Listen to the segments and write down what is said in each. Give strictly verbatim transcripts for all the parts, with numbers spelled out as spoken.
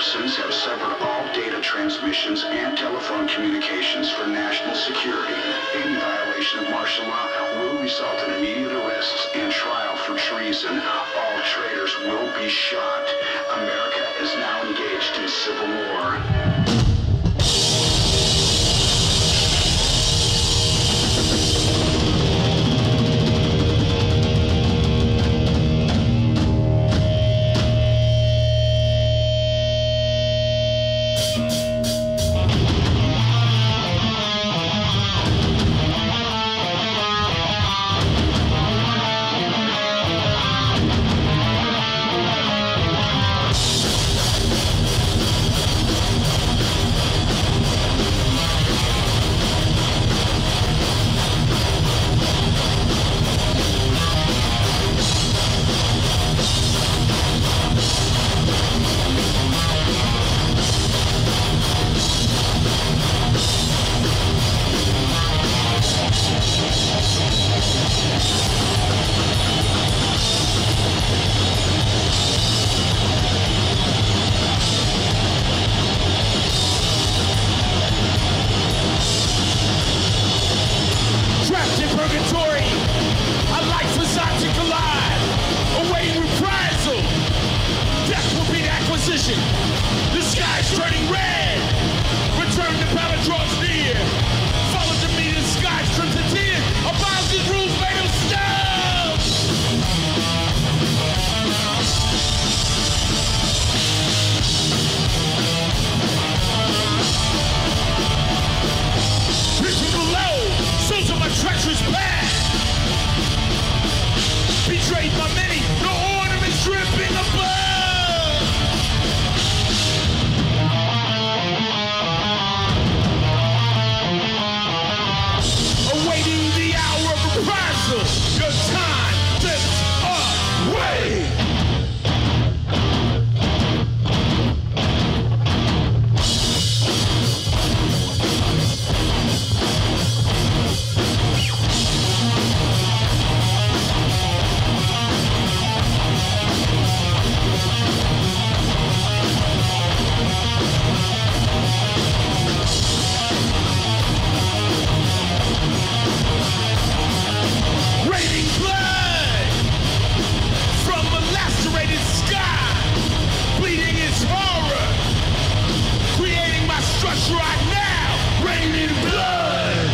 citizens have severed all data transmissions and telephone communications for national security. Any violation of martial law will result in immediate arrests and trial for treason. All traitors will be shot. America is now engaged in civil war. The sky's turning red. Return to power draws near. Follow the meter, the sky's crimson tear. Above these rules made of stone. People below, souls of my treacherous past. Betrayed by many, no ornaments dripping of blood. Your time slips away. Right now, raining blood.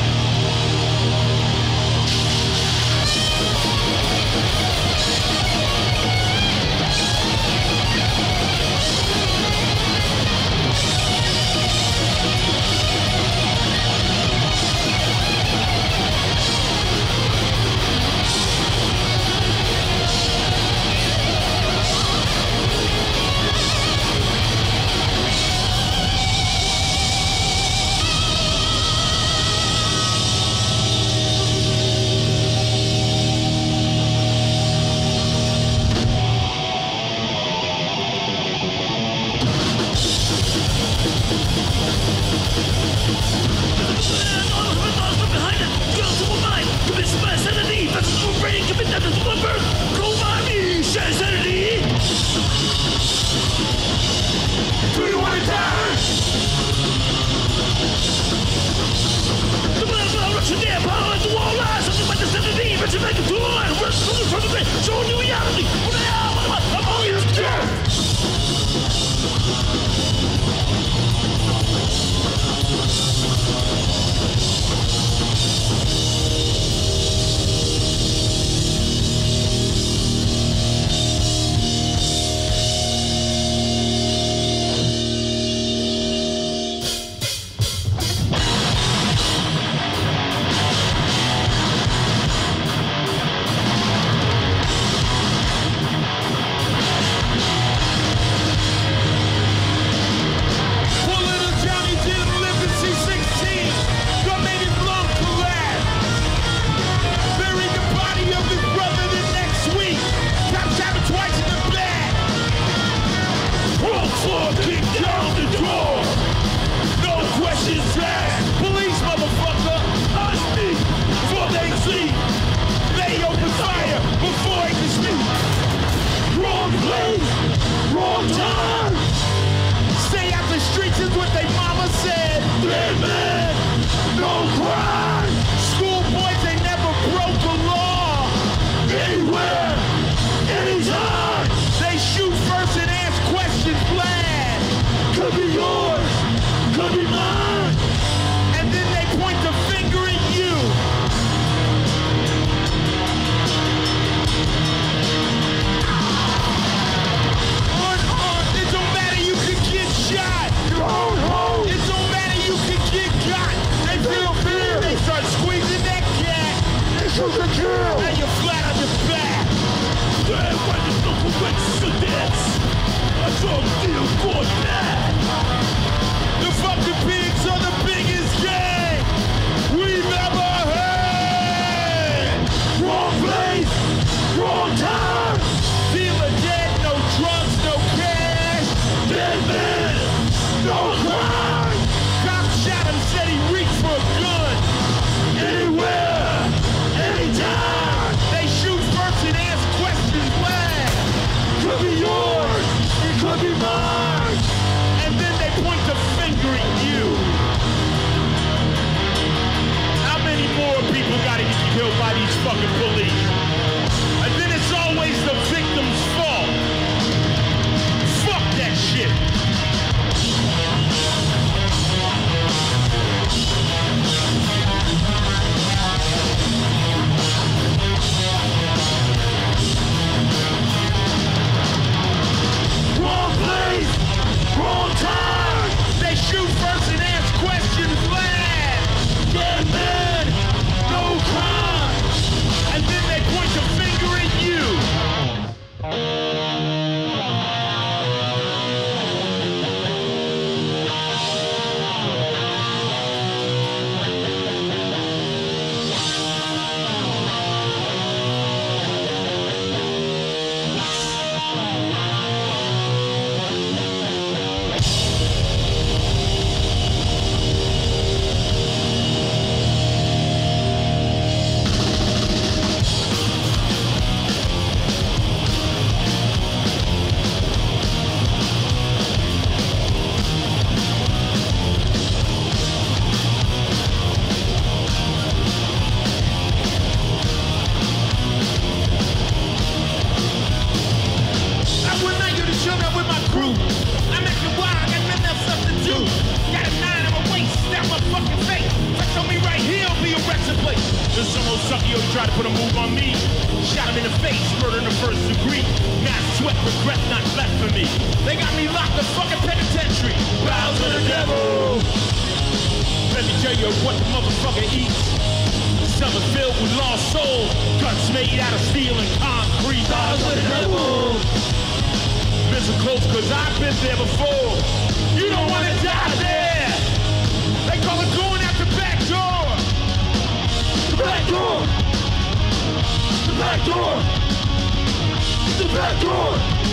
motherfucking penitentiary. Bow to the devil. Let me tell you what the motherfucker eats. Summer filled with lost souls, guts made out of steel and concrete. Bow to the devil. Listen close, cause I've been there before. You don't wanna die there. They call it going out the back door. The back door. The back door. The back door.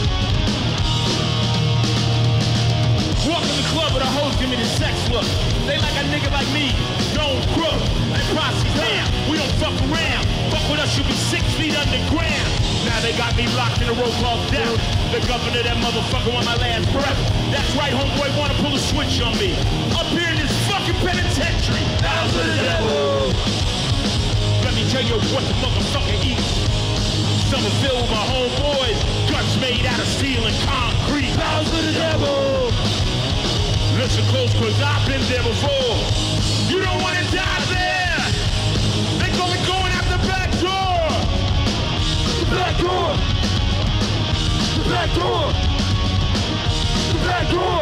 Walk in the club with a host, give me the sex look. They like a nigga like me, don't crook. And posse down, we don't fuck around. Fuck with us, you'll be six feet underground. Now they got me locked in a row called death. The governor, that motherfucker on my last breath. That's right, homeboy, wanna pull a switch on me. Up here in this fucking penitentiary. Bow to the devil. Let me tell you what the motherfucker eats. Summer filled with my homeboys, guts made out of steel and concrete. Bow to the devil. Listen close, cause I've been there before. You don't wanna die there. They call it going out the back door. The back door. The back door. The back door.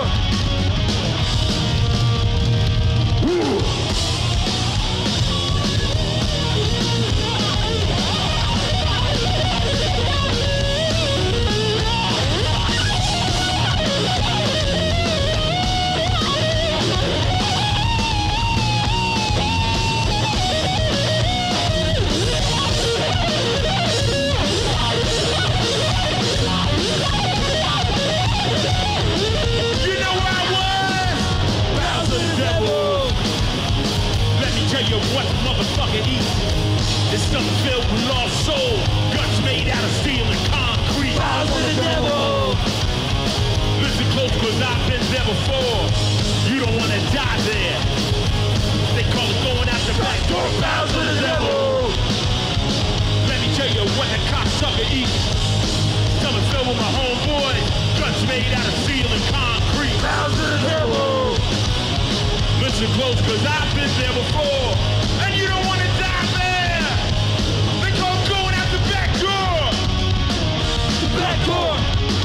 Woo. What the motherfucker eats? It's something filled with lost soul, guts made out of steel and concrete. Bow to the devil. Listen close, cause I've been there before. You don't wanna die there. They call it going out the back door. Bow to the devil. Let me tell you what that cocksucker eats. Something filled with my homeboys, guts made out of steel and concrete. Bow to the devil. Listen close, cause I've been there before. And you don't wanna die there. They call it going out the back door. The back door.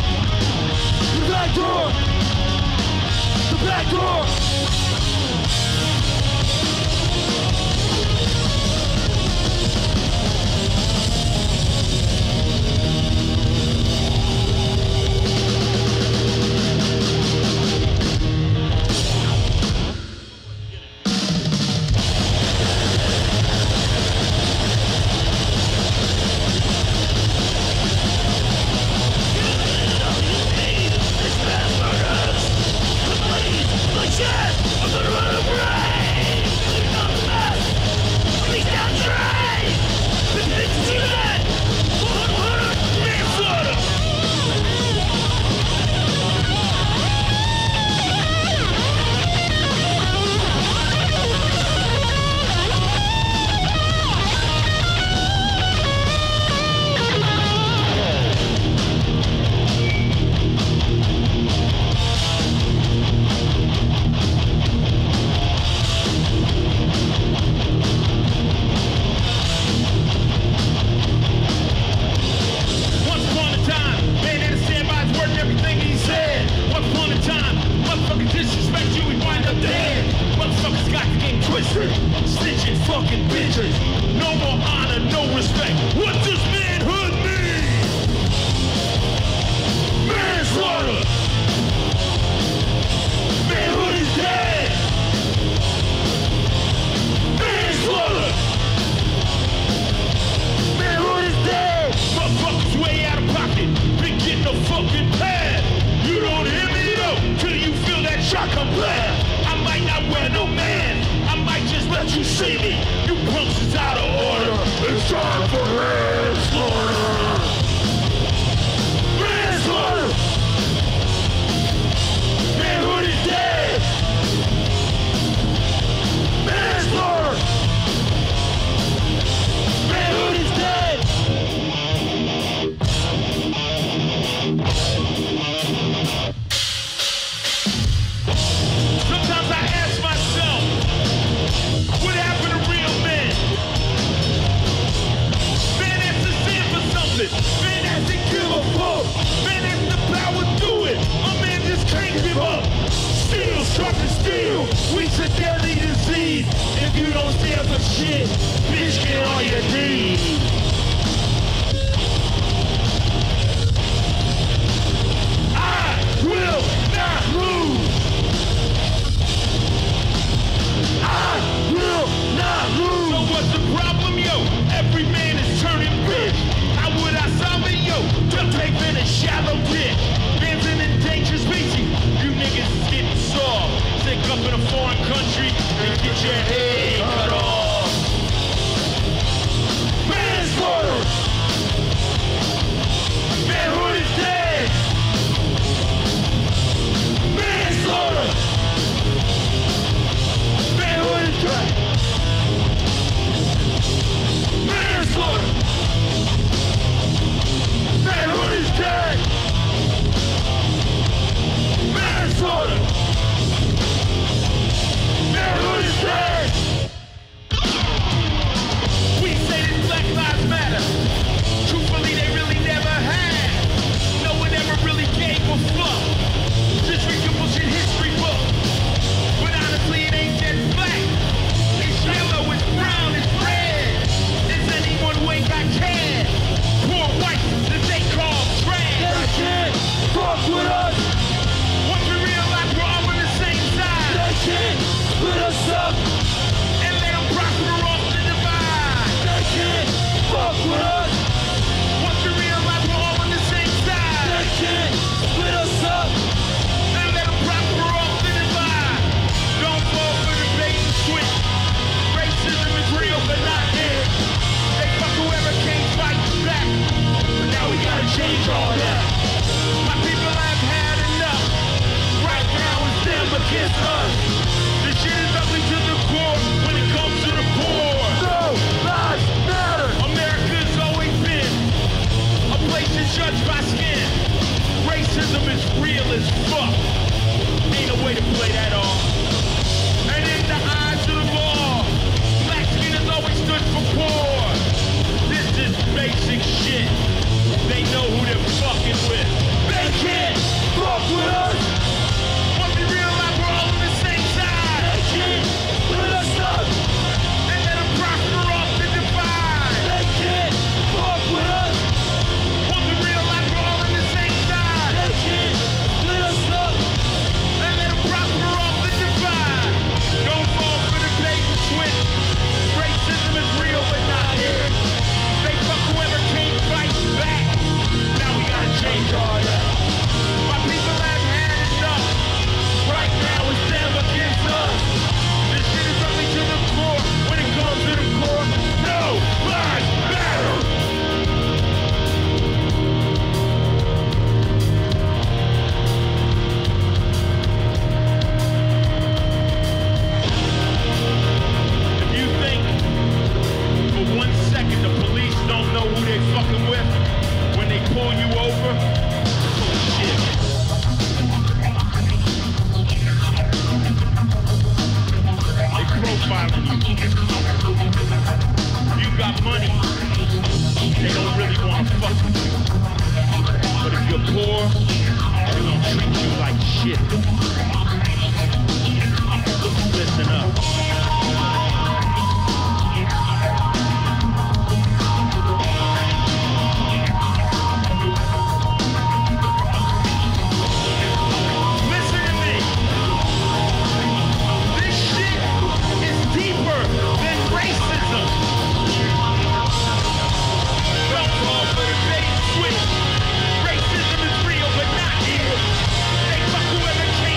The back door. The back door. Sometimes I ask myself, what happened to real give up. Steel, sharp as steel. We's a deadly disease. If you don't stand for shit, bitch, get on your knees. I will not lose. I will not lose. So what's the problem, yo? Every man is turning rich. How would I solve it, yo? Duct tape in a shallow ditch. Man's an endangered species. You niggas is getting soft. Sick up in a foreign country and get your head cut off. Manslaughter. Manhood is dead. Manslaughter. Manhood is dead. Manslaughter. Manhood is dead. Manslaughter. Manhood is dead. We say that Black Lives Matter. Truthfully, they really never had. No one ever really gave a fuck. Just read your bullshit history book. But honestly, it ain't that black. It's yellow, it's brown, it's red. Is anyone wake I can? Poor whites that they call trash. They can't fuck with us. Once we realize we're all on the same side, they can't split us up and let them prosper off the divide. They can't fuck with us. Once we realize we're all on the same side, they can't split us up and let them prosper off the divide. Don't fall for the bait and switch. Racism is real but not here. They fuck whoever can't fight back. But now we gotta change all that. My people have had enough. Right now it's them against us. This shit is ugly to the core when it comes to the poor. No lives matter. America's always been a place that's judged by skin. Racism is real as fuck. Ain't no way to play that off. And in the eyes of the law, black skin has always stood for poor. This is basic shit. They know who they're fucking with. They can't fuck with us. Once we realize we're all on the same side, they can't split us up and let them prosper off the divide. They can't fuck with us. Once we realize we're all on the same side, they can't split us up and let them prosper off the divide. Don't fall for the bait and switch. Racism is real but not here. They fuck whoever can't fight back. Now we gotta change all that. My people have had enough. Right now it's them against us. This shit is ugly to the core. When it comes to the core, no lives matter. If you think for one second the police don't know who they fucking with when they pull you over, bullshit. They profiling you. You got money, they don't really want to fuck with you. But if you're poor, they're gonna treat you like shit. Listen up. Listen to me. This shit is deeper than racism. Don't fall for the bait and switch. Racism is real but not here. They fuck whoever can.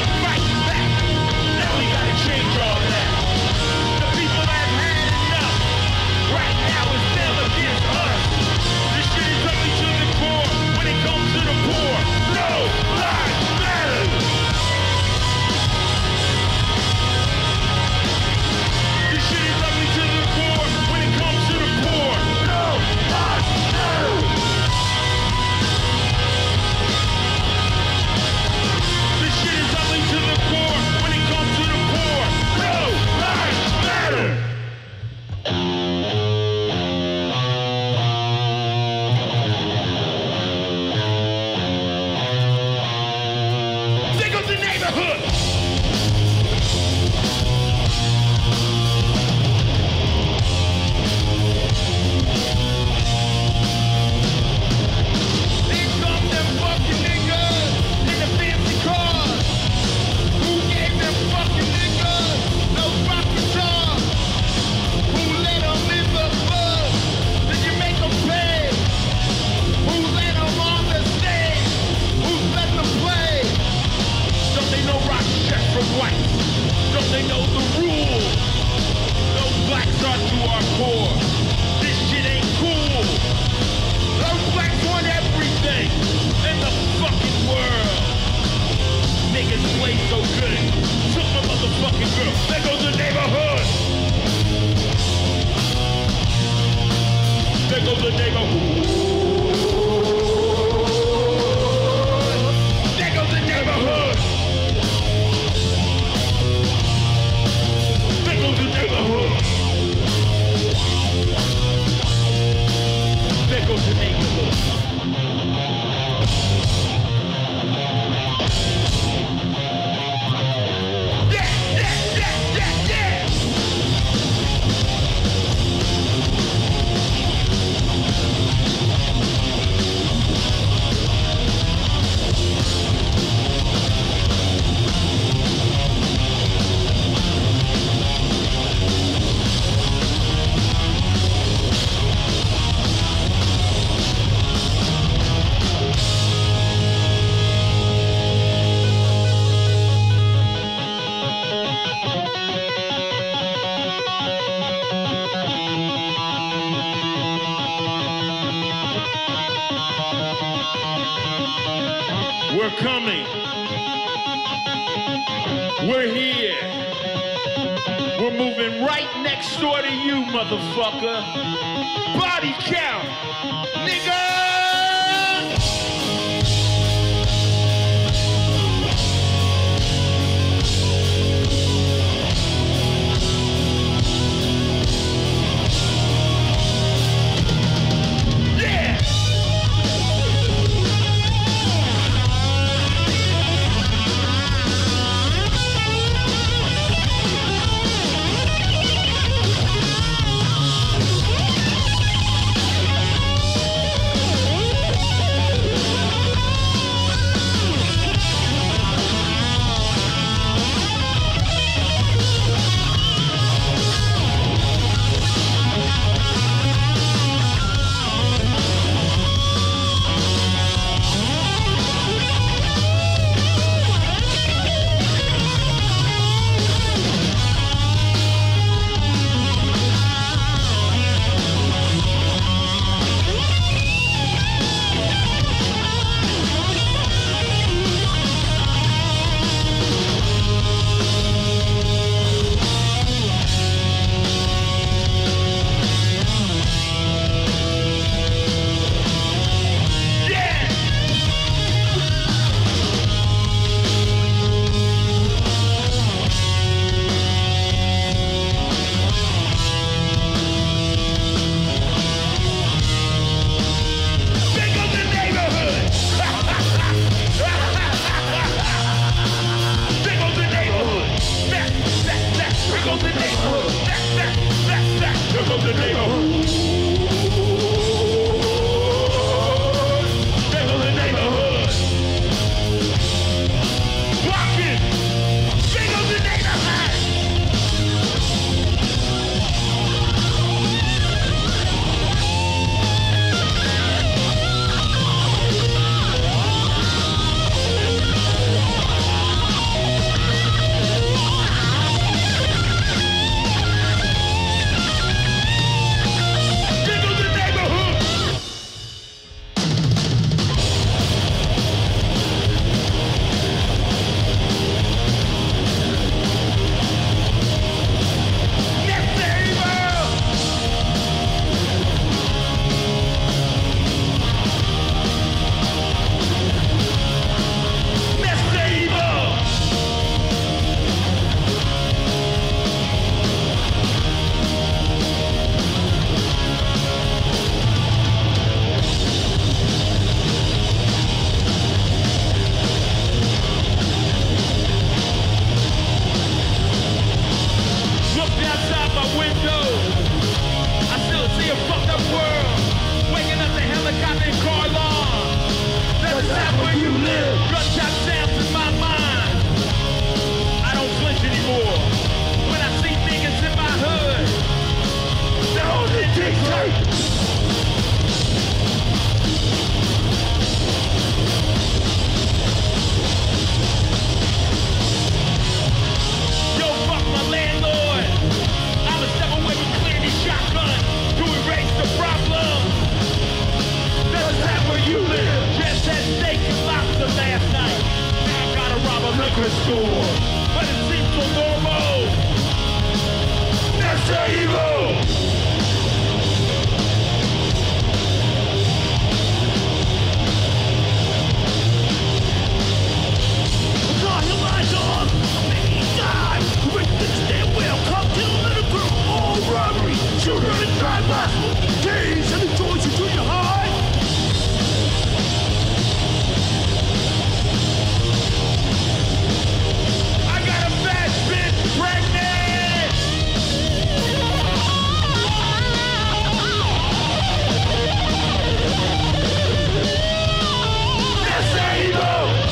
I know the rules. Those blacks are to our core. This shit ain't cool. Those blacks want everything in the fucking world. Niggas play so good. Took my motherfucking girl. There goes the neighborhood. There goes the neighborhood. There goes the neighborhood. There goes the neighborhood. There goes the neighborhood. We're coming. We're here. We're moving right next door to you, motherfucker. Body count, nigga! liquor store. But it seems so normal. That's the evil. Robbery, children and drive-bys, gays and the joints in junior high. I got a fat bitch pregnant. That's evil.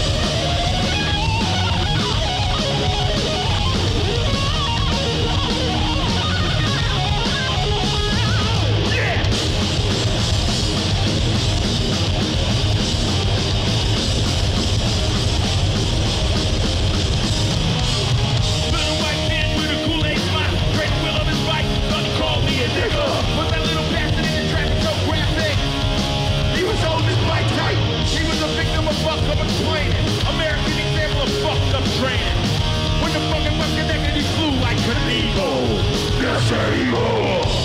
American example of fucked up training. When the fucking bus connected, he flew like an eagle. That's evil.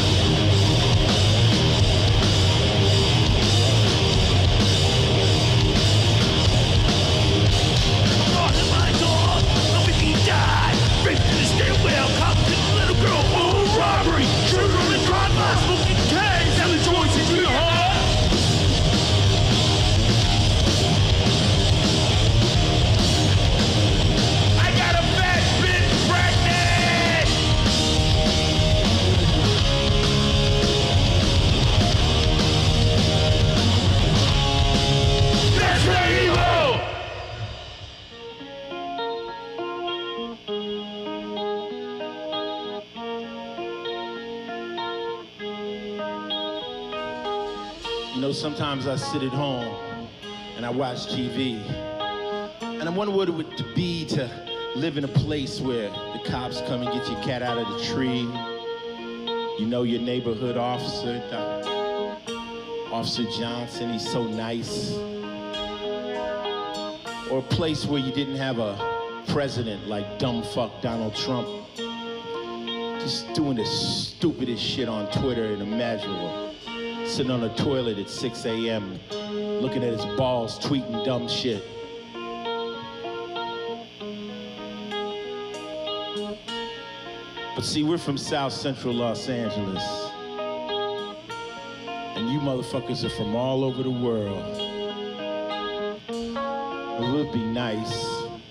Robbery, children and drive-bys, smoking K's, and the joints in your heart. I got a fat bitch pregnant. That's the evil. You know, sometimes I sit at home and I watch T V and I wonder what it would be to live in a place where the cops come and get your cat out of the tree. You know your neighborhood officer, Officer Johnson, he's so nice. Or a place where you didn't have a president like dumb fuck Donald Trump just doing the stupidest shit on Twitter unimaginable. Sitting on a toilet at six A M looking at his balls, tweeting dumb shit. But see, we're from South Central Los Angeles. And you motherfuckers are from all over the world. It would be nice.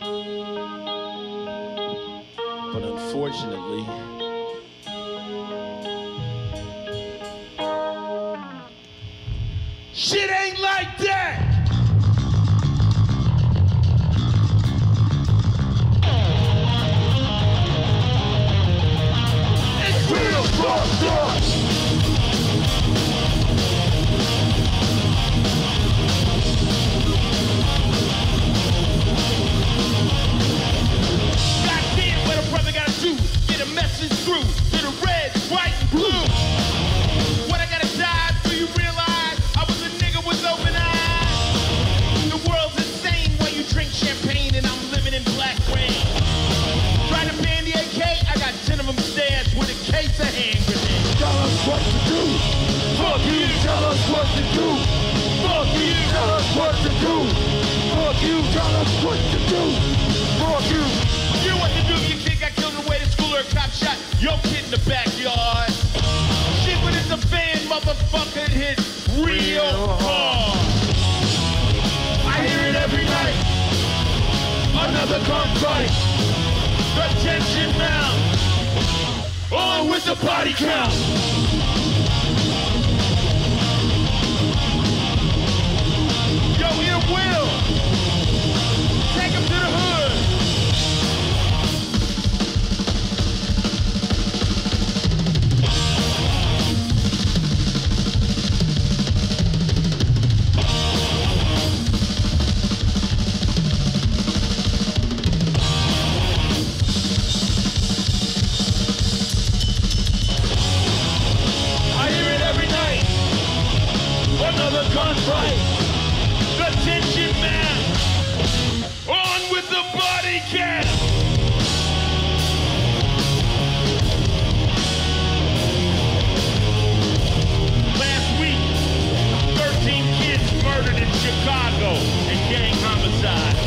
But unfortunately, shit ain't like that! It's real fucked up! Goddamn, what a brother gotta do, get a message through to the red, white, and blue. What I gotta die for you realize I was a nigga with open eyes. The world's insane while you drink champagne and I'm living in black rain. Try to ban the A K, I got ten of them stashed with a case of hand grenades. Tell us what to do. Fuck you. Tell us what to do. Fuck you. Tell us what to do. Fuck you. Tell us what to do. Fuck you. You know what to do. Your kid got killed on the way to school or a cop shot your kid in the backyard. Shit, but it's a fan, motherfucker, it hits real hard. I hear it every night. Another gunfight. The tension mounts. On with the body count. Yo, here, Will. Take him to the hood. body count. Last week, thirteen kids murdered in Chicago in gang homicide.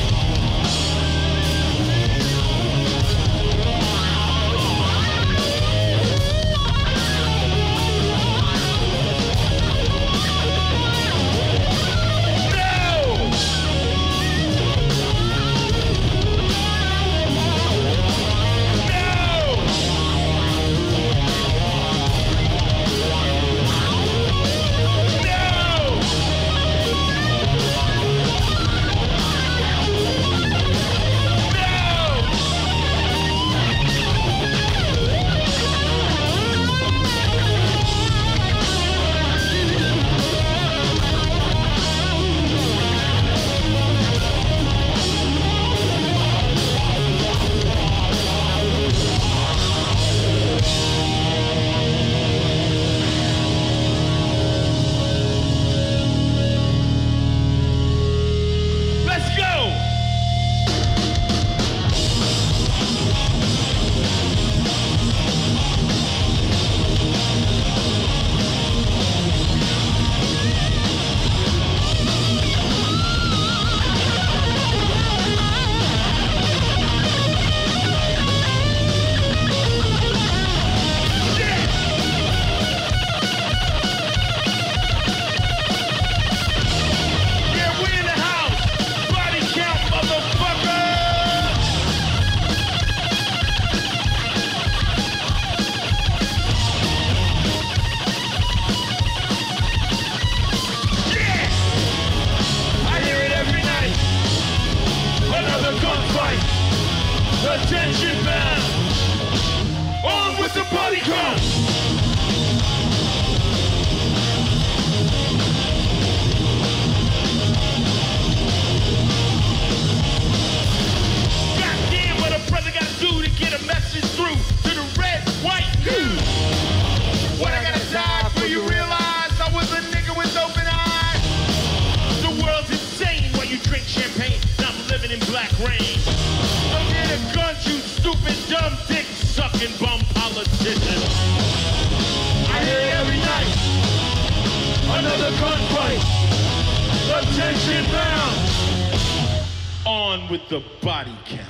Attention bound. On with the body count. Goddamn, what a brother gotta do to get a message through to the red, white, blue. What I gotta die for you realize I was a nigga with open eyes. The world's insane while you drink champagne. Now I'm living in black rain. Don't get a gun, you stupid, dumb, dick-sucking bum politician. I hear it every night. Another gunfight. Attention bound. On with the body count.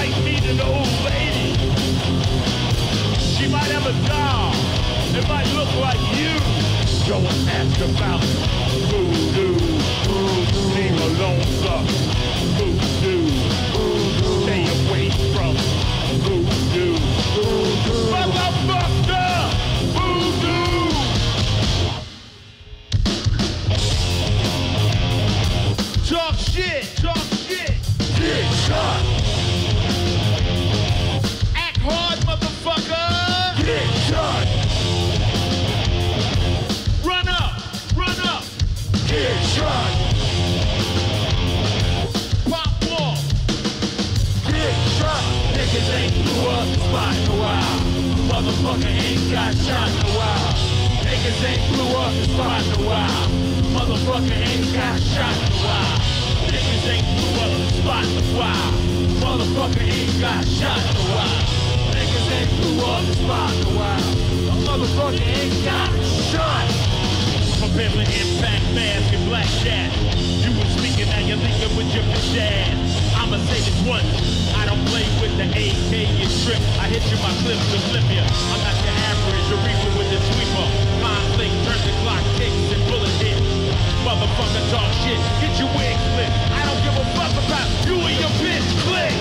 might meet an old lady. She might have a doll. It might look like you. Go and ask about voodoo. Leave alone, sir. Voodoo. Stay away from voodoo. Motherfucker! Voodoo! Talk shit! Talk shit! Get shot! Act hard, motherfucker! Get shot! Run up! Run up! Get shot! Pop wall! Get shot! Niggas ain't blew up the spot in a while. Motherfucker ain't got shot in a while. Niggas ain't blew up the spot in a while. Motherfucker ain't got shot in a while. Niggas ain't blew up the spot in a while. Motherfucker ain't got shot in a while. Niggas ain't blew up the spot in a while. A motherfucker ain't got shot. Prepare for impact, mask, and black cat. You was speaking, now you're leaking with your bitch ass. I'ma say this once. I don't play with the A K, you trip. I hit you my clip to flip ya. I'm not your average, a reaper with the sweeper. Conflict, turn the clock, kicks, and bullet hit. Motherfucker talk shit, get your wig split. I don't give a fuck about you and your bitch click.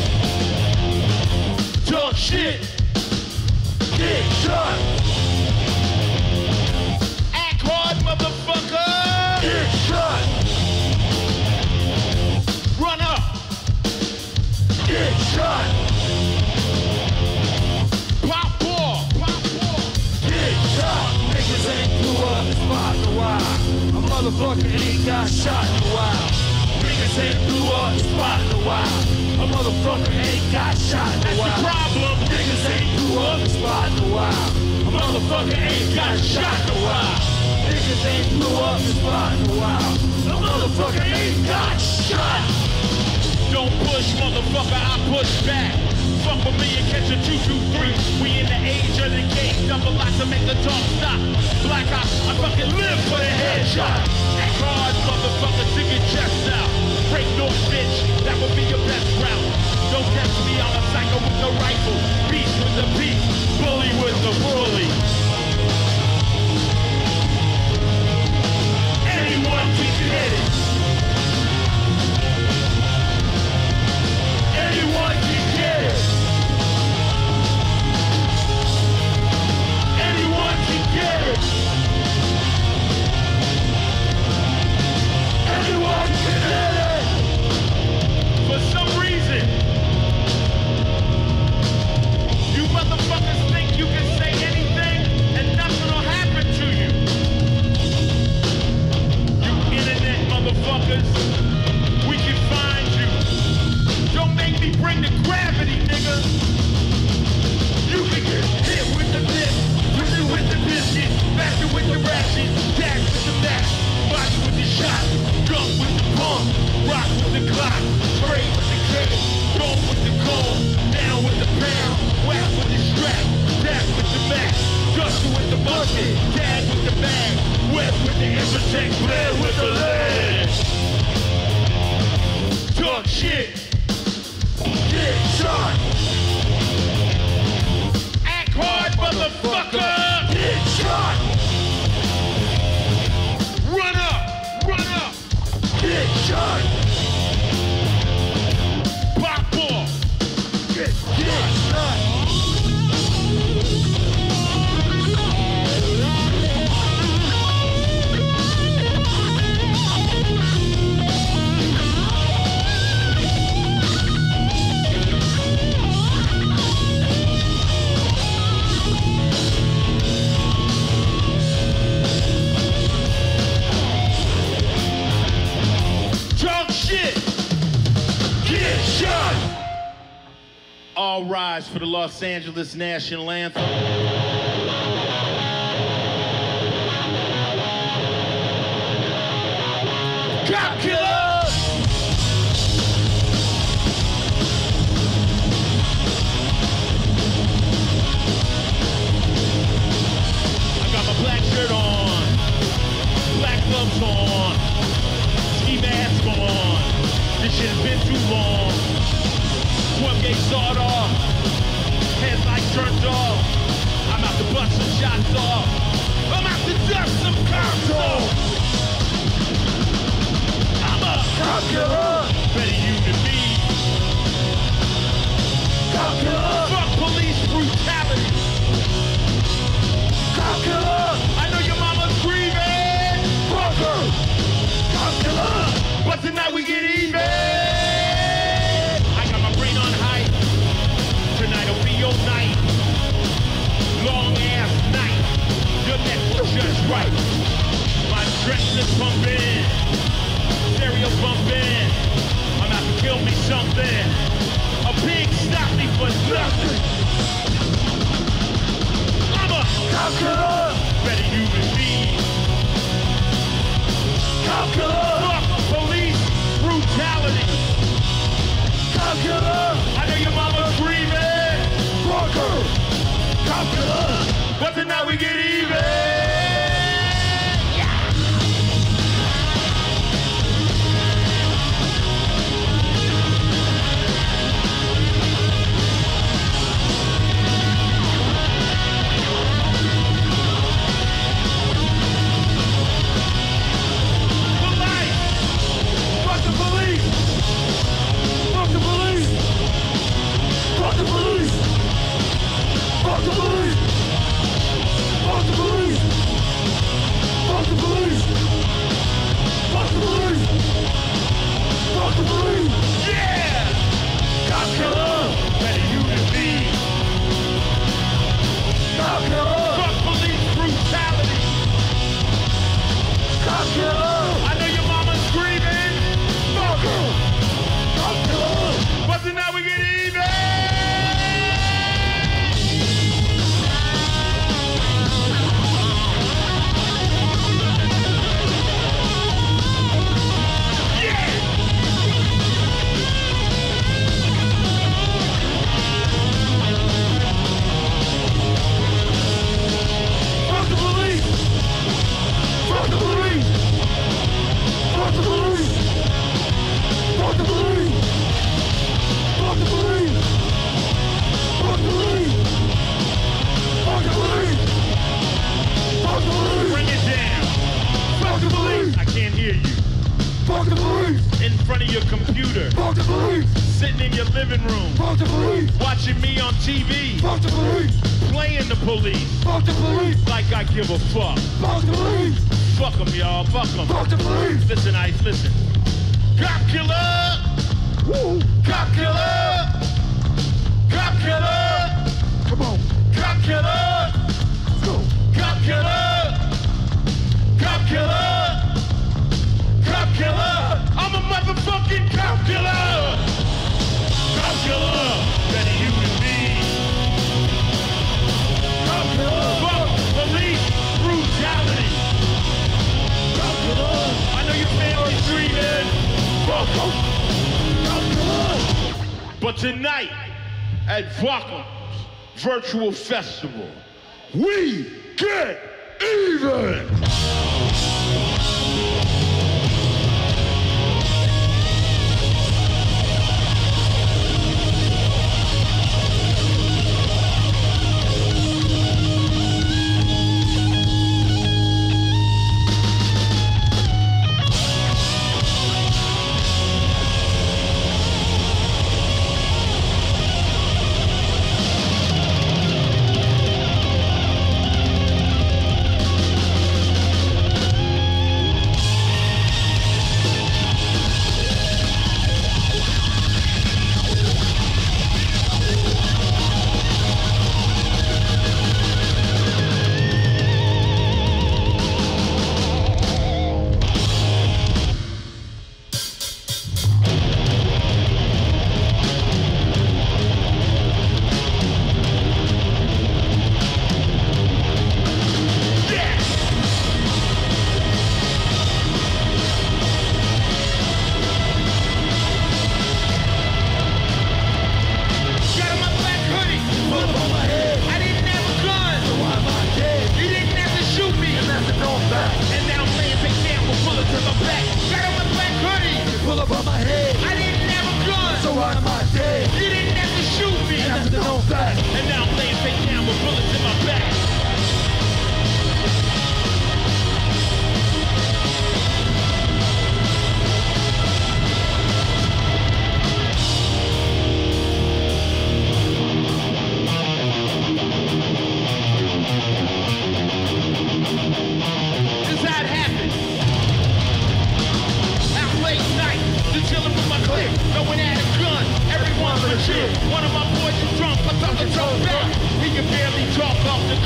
Talk shit, get shot. Act hard, motherfucker. Get shot. Run up. Get shot. Pop ball. Pop ball. Get shot. Niggas ain't blew up the spot in a while. A motherfucker ain't got shot in a while. Niggas ain't blew up the spot in a while. A motherfucker ain't got shot in a while. That's the problem. Niggas ain't blew up the spot in a while. A motherfucker ain't got shot in a while. Niggas ain't blew up the spot in a while. A motherfucker ain't got shot. Don't push, motherfucker, I push back. Fuck with me and catch a two two three. We in the age of the game, double lock to make the talk stop. Black ops, I fucking live for the headshot. Act hard, motherfucker, dig your chest out. Break no bitch, that would be your best route. Don't test me, I'm a psycho with the rifle. Beast with the beast, bully with the bully. Anyone can get it. Anyone can get it. Anyone can get it. Anyone can get it. For some reason, you motherfuckers think you can say anything and nothing will happen to you. You internet motherfuckers, we can find you. Don't make me bring the gravity, nigga. You can get hit with the bit, with it with the biscuit, faster with the ratchet, dash with the match, body with the shot, gun with the pump, rock with the clock, spray with the kick, go with the cone, down with the pound, whack with the strap, tap with the max, duster with the bucket, tag with the bag, wet with the infotech, bled with the lead. Talk shit. Get shot! Act hard, motherfucker! Get shot! Run up! Run up! Get shot! Pop ball! Get, get shot! All rise for the Los Angeles National Anthem. Cop killers! I got my black shirt on, black gloves on, ski mask on. This shit has been too long. twelve gauge sawed off. Headlights turned off. I'm out to bust some shots off. I'm out to dust some cops off. I'm a cop killer. Better you than me. Cop killer. Fuck police brutality. Cop killer. I know your mama's grieving. Fuck her. Cop killer. But tonight we get even. I got my brain on high. Tonight'll be your night. Long ass night. Your neck was just right. My adrenaline's pumping. Stereo bumping. I'm out to kill me something. A pig stopped me for nothing. I'm a cop killer. Better you than me. Cop killer. Fuck police brutality. Cop killer. I know your mama's screaming. Fuck her. Cop killer. But tonight we get even. Tonight at Vacam's Virtual Festival, we get even!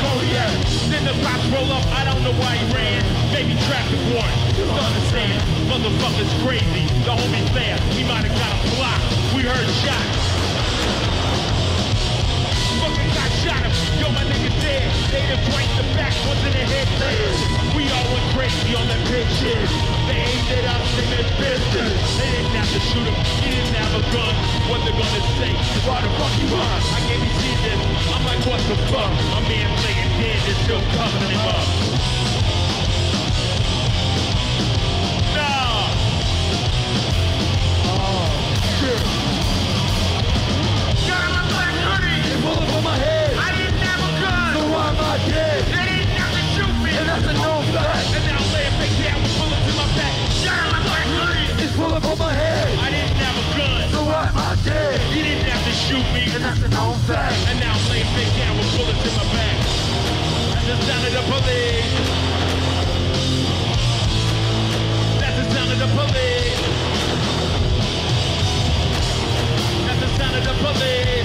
Kodiak. Then the cops roll up, I don't know why he ran. Maybe traffic warrant, just understand. Motherfucker's crazy, the homie there, he might have got a block. We heard shots. Fucking got shot him, yo my nigga dead. They done twice the back, once in the head there. We all went crazy on that bitch shit. They aimed at us in their business. They didn't have to shoot him, he didn't have a gun. What they gonna say? Why the fuck you run? I gave you see this, I'm like what the fuck? My man laying dead is still covering him up. Nah. Oh, shit. Got him a black hoodie. They pulled up on my head. I didn't have a gun. So why am I dead? They didn't have to shoot me. And that's a known fact. And now I'm laying face down with bullets in my back. Got him a black hoodie. It's pulled up on my head. I didn't have a gun. So why am I dead? You didn't have to shoot me. And that's a known fact. And now I'm laying face down with bullets in my back. That's the sound of the police. That's the sound of the police. That's the sound of the police.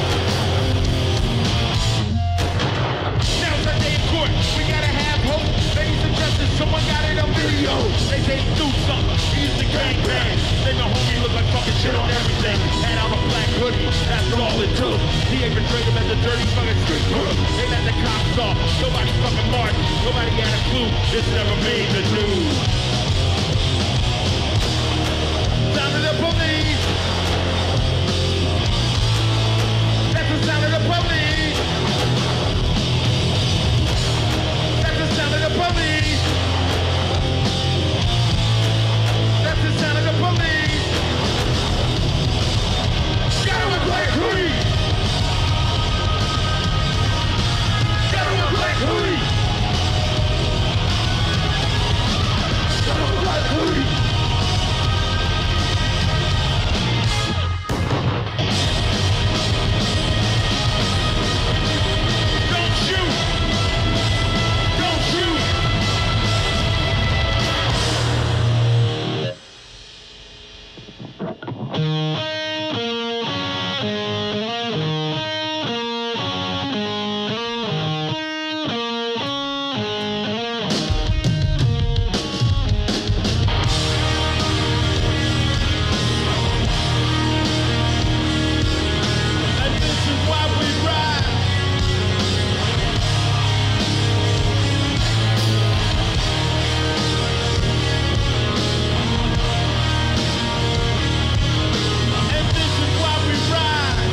Now it's our day in court. We gotta have hope. Ladies and justice, someone got it on video. They say he do something. He used to gang bang. They my homie look like fucking shit on everything. Had on a black hoodie. That's all it took. He ain't betrayed him as a dirty fucking street crook. They let the cops off. Nobody fucking marched. Nobody had a clue. This never made the news. Sound of the police. That's the sound of the police. That's the sound of the police. That's the sound of the police. Got him a black hoodie. Got him a black hoodie. Got him a black hoodie. Don't shoot. Don't shoot. And this is why we ride. And this is why we ride.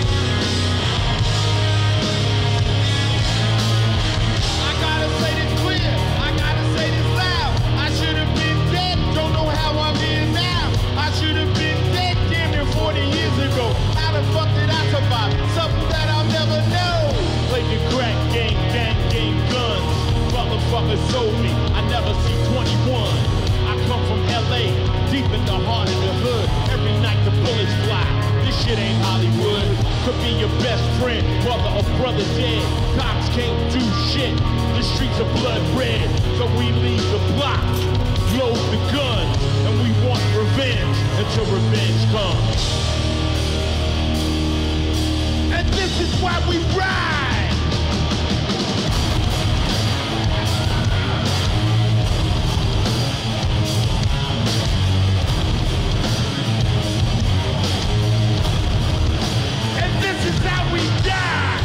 I gotta say this clear. I gotta say this loud. I should have been dead. Don't know how I'm here now. I should have been dead damn near forty years ago. How the fuck did I survive? Something that I'll never know. Played the crack game, gang, game, guns. Motherfuckers sold me. I never see twenty-one. I come from L A, deep in the heart of the hood. Every night the bullets fly. This shit ain't Hollywood. Could be your best friend, brother or brother dead. Cops can't do shit. The streets are blood red. So we leave the block, load the gun, and we want revenge until revenge comes. And this is why we ride. And this is how we die.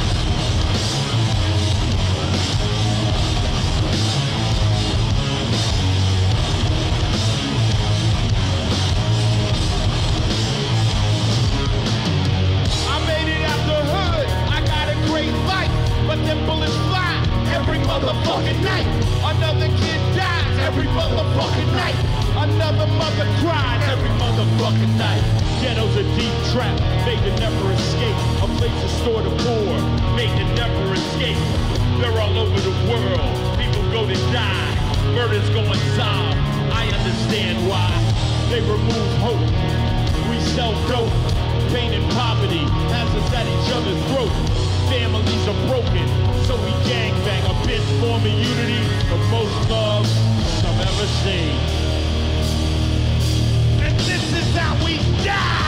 I made it out the hood. I got a great life, but them bullets fly every motherfucking night. Another kid dies every motherfucking night. Another mother cries every motherfucking night. Ghetto's a deep trap, made to never escape. A place to store the poor, made to never escape. They're all over the world. People go to die. Murders going sob. I understand why. They remove hope. We sell dope. Pain and poverty has us at each other's throat. Families are broken, so we gangbang. A bit form of unity, the most love some ever seen. And this is how we die!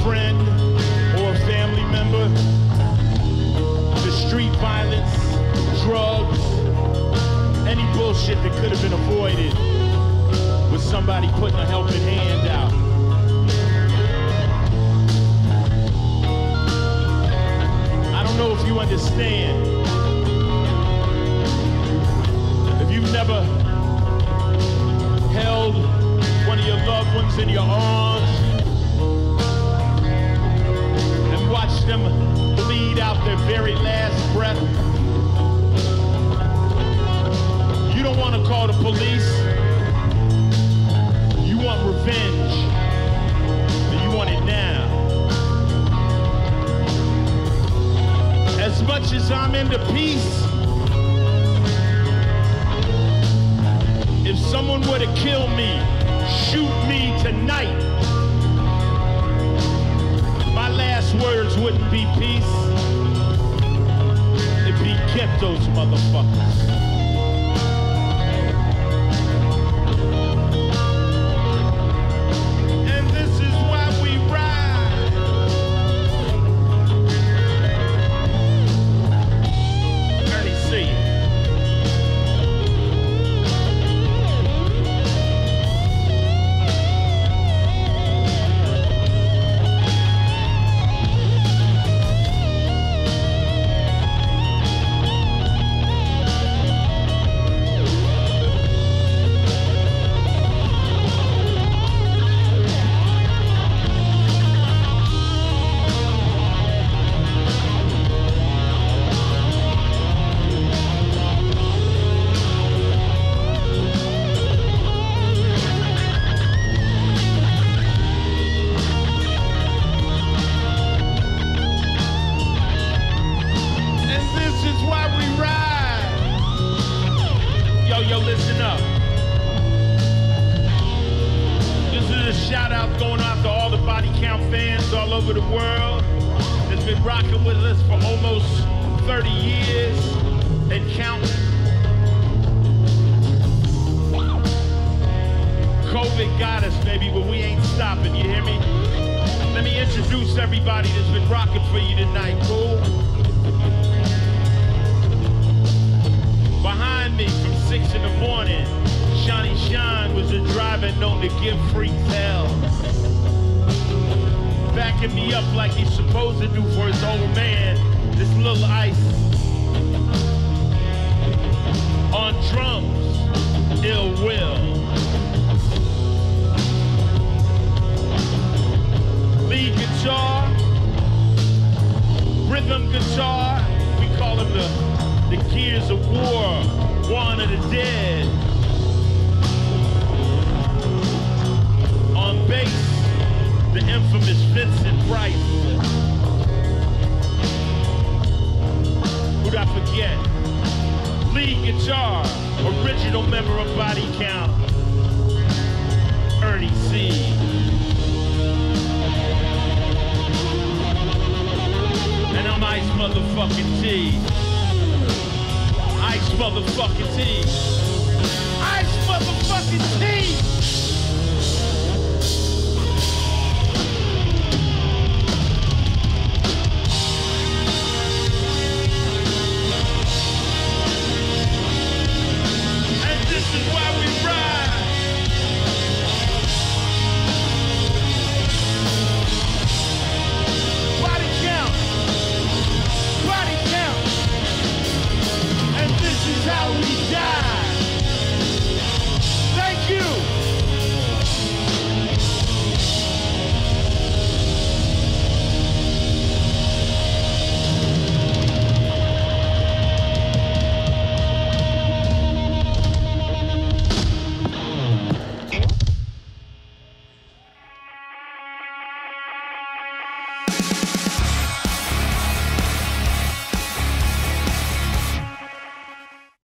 friend or a family member, the street violence, drugs, any bullshit that could have been avoided with somebody putting a helping hand out. I don't know if you understand. If you've never held one of your loved ones in your arms and watched them bleed out their very last breath, you don't want to call the police. You want revenge, and you want it now. As much as I'm into peace, if someone were to kill me, shoot me tonight, my last words wouldn't be peace. It'd be get those motherfuckers. And this is why we ride. Ernie C. Yo, listen up. This is a shout out going out to all the Body Count fans all over the world that's been rocking with us for almost thirty years and counting. COVID got us, baby, but we ain't stopping, you hear me? Let me introduce everybody that's been rocking for you tonight, cool? Behind me from six in the morning, Shawnee Sean was a driver known to give freaks hell. Backing me up like he's supposed to do for his old man, this little ice. On drums, Ill Will. Lead guitar, rhythm guitar, we call him the The Gears of War, One of the Dead. On bass, the infamous Vincent Price. Who'd I forget? Lead guitar, original member of Body Count, Ernie C. And I'm Ice Motherfucking T. Ice motherfucking T.